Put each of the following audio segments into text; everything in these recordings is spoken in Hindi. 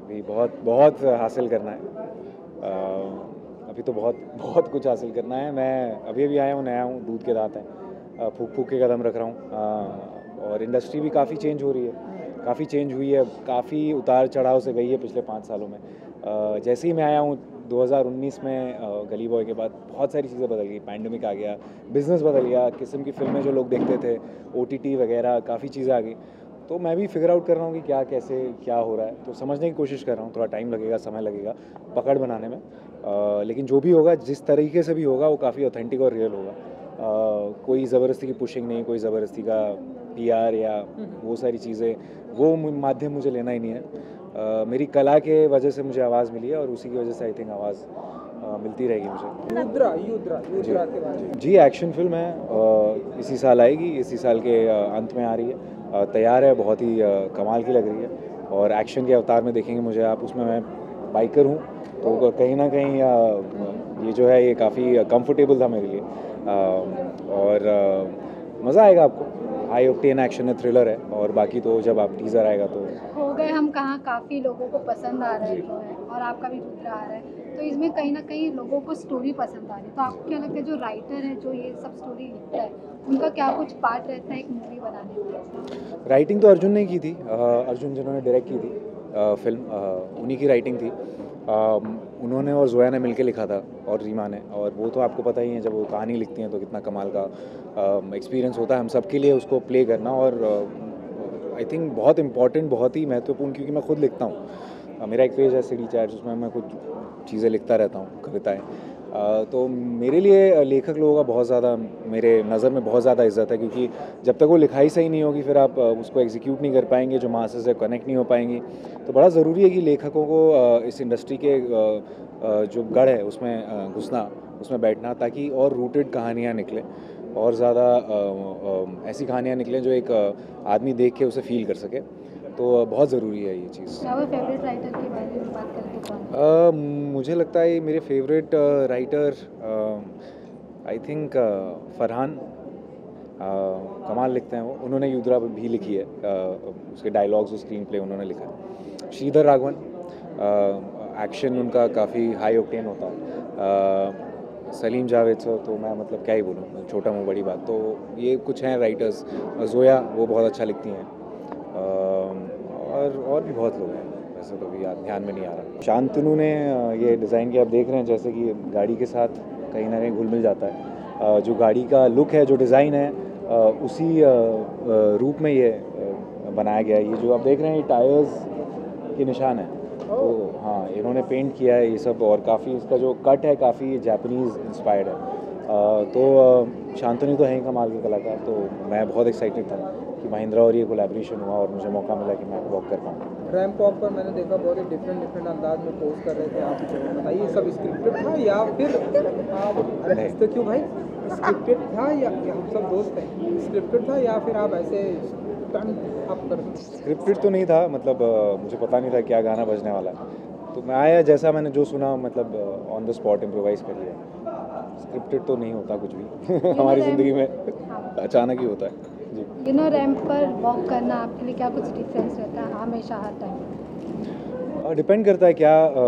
अभी बहुत बहुत हासिल करना है। अभी तो बहुत बहुत कुछ हासिल करना है। मैं अभी अभी आया हूँ, नया हूँ, दूध के दांत हैं, फूक फूक के कदम रख रहा हूँ। और इंडस्ट्री भी काफ़ी चेंज हो रही है, काफ़ी चेंज हुई है, काफ़ी उतार चढ़ाव से गई है पिछले 5 सालों में। जैसे ही मैं आया हूँ 2019 में, गली बॉय के बाद बहुत सारी चीज़ें बदल गई। पैंडेमिक आ गया, बिज़नेस बदल गया, किस्म की फिल्में जो लोग देखते थे, OTT वगैरह, काफ़ी चीज़ें आ गई। तो मैं भी फिगर आउट कर रहा हूँ कि क्या कैसे क्या हो रहा है, तो समझने की कोशिश कर रहा हूँ। थोड़ा टाइम लगेगा, समय लगेगा पकड़ बनाने में, लेकिन जो भी होगा, जिस तरीके से भी होगा, वो काफ़ी ऑथेंटिक और रियल होगा। कोई ज़बरदस्ती की पुशिंग नहीं, कोई ज़बरदस्ती का PR या वो सारी चीज़ें, वो माध्यम मुझे लेना ही नहीं है। मेरी कला के वजह से मुझे आवाज़ मिली है और उसी की वजह से आई थिंक आवाज़ मिलती रहेगी मुझे। युद्रा के बारे में। जी, एक्शन फिल्म है, इसी साल आएगी, इसी साल के अंत में आ रही है। तैयार है, बहुत ही कमाल की लग रही है और एक्शन के अवतार में देखेंगे मुझे आप। उसमें मैं बाइकर हूँ, तो कहीं ना कहीं ये जो है ये काफ़ी कंफर्टेबल था मेरे लिए। और मज़ा आएगा आपको। हाई ऑक्टेन एक्शन है, थ्रिलर है, और बाकी तो जब आप टीज़र आएगा तो हो गए हम कहाँ काफ़ी लोगों को पसंद आ रहा है जो है, और आपका भी रुद्रा आ रहा है, तो इसमें कहीं ना कहीं लोगों को स्टोरी पसंद आ रही है। तो आपको क्या लगता है जो राइटर है जो ये सब स्टोरी लिखता है, उनका क्या कुछ पार्ट रहता है एक मूवी बनाने में? राइटिंग तो अर्जुन ने की थी, अर्जुन जिन्होंने डायरेक्ट की थी फिल्म, उन्हीं की राइटिंग थी। उन्होंने और जोया ने मिलकर लिखा था, और रीमा ने। और वो तो आपको पता ही है, जब वो कहानी लिखती हैं तो कितना कमाल का एक्सपीरियंस होता है हम सब के लिए उसको प्ले करना। और आई थिंक बहुत इंपॉर्टेंट, बहुत ही महत्वपूर्ण, क्योंकि मैं खुद लिखता हूँ। मेरा एक पेज है सिटी चैट्स, उसमें मैं कुछ चीज़ें लिखता रहता हूँ, कविताएँ। तो मेरे लिए लेखक लोगों का बहुत ज़्यादा, मेरे नज़र में बहुत ज़्यादा इज़्ज़त है, क्योंकि जब तक वो लिखाई सही नहीं होगी, फिर आप उसको एग्जीक्यूट नहीं कर पाएंगे, जो मासेस से कनेक्ट नहीं हो पाएंगी। तो बड़ा ज़रूरी है कि लेखकों को इस इंडस्ट्री के जो गढ़ है उसमें घुसना, उसमें बैठना, ताकि और रूटेड कहानियाँ निकलें, और ज़्यादा ऐसी कहानियाँ निकलें जो एक आदमी देख के उसे फील कर सके। तो बहुत ज़रूरी है ये चीज़। क्या वो फेवरेट राइटर के बारे में बात करें तो कौन? मुझे लगता है मेरे favourite writer I think Farhan, कमाल लिखते हैं वो। उन्होंने युद्रा भी लिखी है, उसके डायलॉग्स और स्क्रीन प्ले उन्होंने लिखा है। श्रीधर राघवन, एक्शन उनका काफ़ी हाई ऑक्टेन होता है। सलीम जावेद सर तो मैं मतलब क्या ही बोलूँ, छोटा मुँह बड़ी बात। तो ये कुछ हैं राइटर्स। जोया वो बहुत अच्छा लिखती हैं, और भी बहुत लोग हैं, वैसे तो भी याद ध्यान में नहीं आ रहा। शांतनु ने ये डिज़ाइन किया, आप देख रहे हैं, जैसे कि गाड़ी के साथ कहीं ना कहीं घुल मिल जाता है। जो गाड़ी का लुक है, जो डिज़ाइन है, उसी रूप में ये बनाया गया है। ये जो आप देख रहे हैं, ये टायर्स के निशान है। तो हाँ, इन्होंने पेंट किया है ये सब, और काफ़ी इसका जो कट है काफ़ी जापानीज़ इंस्पायर्ड है। तो शांतनु तो हैं कमाल के कलाकार। तो मैं बहुत एक्साइटेड था कि महिंद्रा और ये कोलैबोरेशन हुआ और मुझे मौका मिला कि मैं वॉक कर पाऊँ। रैंप वॉक पर मैंने देखा बहुत ही डिफरेंट अंदाज में पोस्ट कर रहे थे आप। बताइए, सब स्क्रिप्टेड था या फिर आप हंसते क्यों भाई? स्क्रिप्टेड था या हम सब दोस्त हैं, स्क्रिप्टेड था या फिर आप ऐसे स्टंट आप कर? स्क्रिप्टेड तो नहीं था, मतलब मुझे पता नहीं था क्या गाना बजने वाला है, तो मैं आया, जैसा मैंने जो सुना, मतलब ऑन द स्पॉट इम्प्रोवाइज़ कर लिया। स्क्रिप्टेड तो नहीं होता कुछ भी हमारी ज़िंदगी में अचानक ही होता है। जी, रैंप पर वॉक करना आपके लिए क्या कुछ डिफरेंस रहता है हमेशा हर टाइम? डिपेंड करता है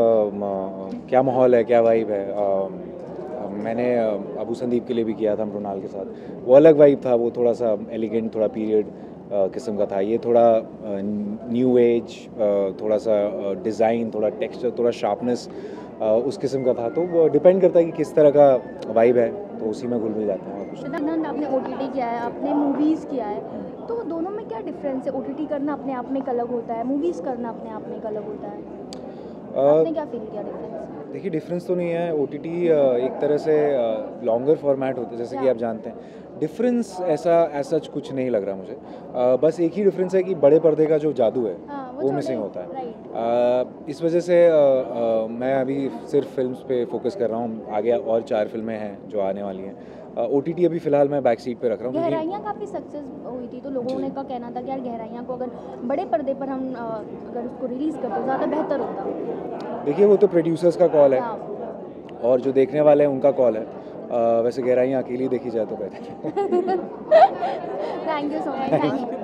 क्या माहौल है, क्या वाइब है। मैंने अबू संदीप के लिए भी किया था मृणाल के साथ, वो अलग वाइब था, वो थोड़ा सा एलिगेंट, थोड़ा पीरियड किस्म का था। ये थोड़ा न्यू एज, थोड़ा सा डिज़ाइन, थोड़ा टेक्सचर, थोड़ा शार्पनेस उस किस्म का था। तो वो डिपेंड करता है कि किस तरह का वाइब है, तो उसी में घुल मिल जाते हैं। कुछ आपने OTT किया है, आपने मूवीज़ किया है, तो दोनों में क्या डिफरेंस है? OTT करना अपने आप में एक अलग होता है, मूवीज़ करना अपने आप में एक अलग होता है। आपने क्या फील किया डिफरेंस? देखिए, डिफरेंस तो नहीं है। OTT एक तरह से लॉन्गर फॉर्मेट होता है, जैसे कि आप जानते हैं। डिफरेंस ऐसा कुछ नहीं लग रहा मुझे। बस एक ही डिफरेंस है कि बड़े पर्दे का जो जादू है वो मिसिंग होता है। इस वजह से मैं अभी सिर्फ फिल्म्स पे फोकस कर रहा हूँ। आगे और 4 फिल्में हैं जो आने वाली हैं। OTT अभी फ़िलहाल मैं बैक सीट पे रख रहा हूँ। गहराइयाँ काफ़ी सक्सेस हुई थी, तो लोगों ने का कहना था कि यार गहराइयाँ को अगर बड़े पर्दे पर हम अगर उसको रिलीज़ करते तो ज़्यादा बेहतर होता। देखिए, वो तो प्रोड्यूसर्स का कॉल है, हाँ। और जो देखने वाले हैं उनका कॉल है। वैसे गहराइयाँ अकेली देखी जाए तो बेहतर है। Thank you so much.